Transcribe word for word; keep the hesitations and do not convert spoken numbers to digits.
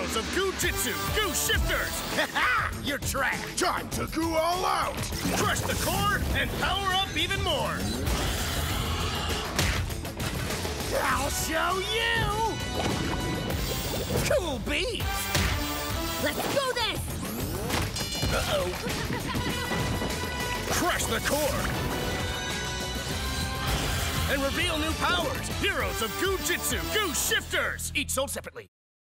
heroes of Goo Jit Zu, Goo Shifters! Ha-ha! You're trapped! Time to goo all out! Crush the core and power up even more! I'll show you! Cool beats! Let's do this! Uh-oh. Crush the core! And reveal new powers! Heroes of Goo Jit Zu, Goo Shifters! Each sold separately.